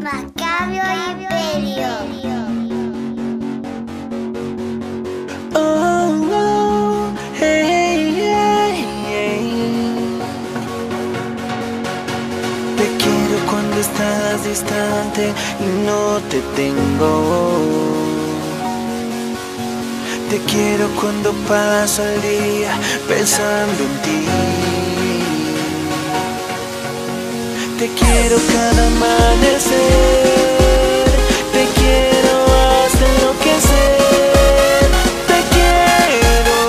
Macabio Imperio. Oh, no, hey, hey, hey. Te quiero cuando estás distante y no te tengo. Te quiero cuando paso el día pensando en ti. Te quiero cada amanecer. Te quiero hasta enloquecer. Te quiero.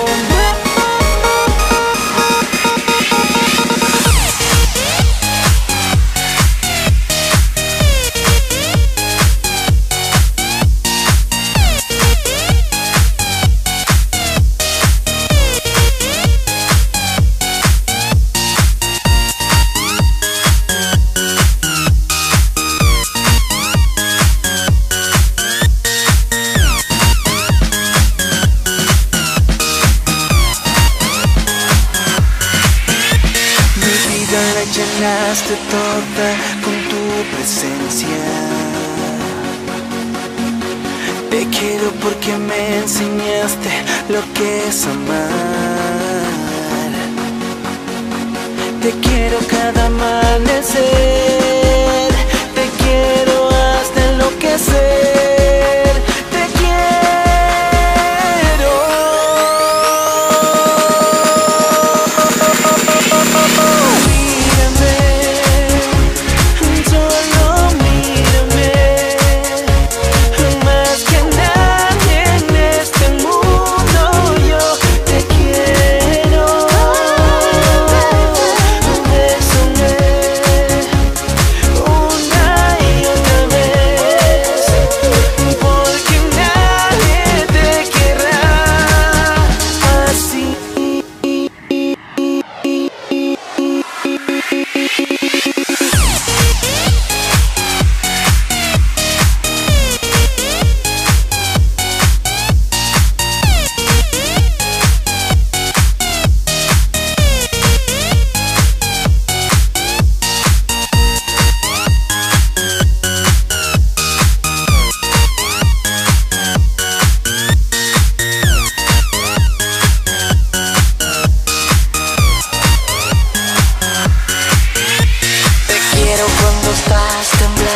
La llenaste toda con tu presencia. Te quiero porque me enseñaste lo que es amar. Te quiero cada amanecer. Te quiero hasta enloquecer. Te quiero. Cuando estás temblando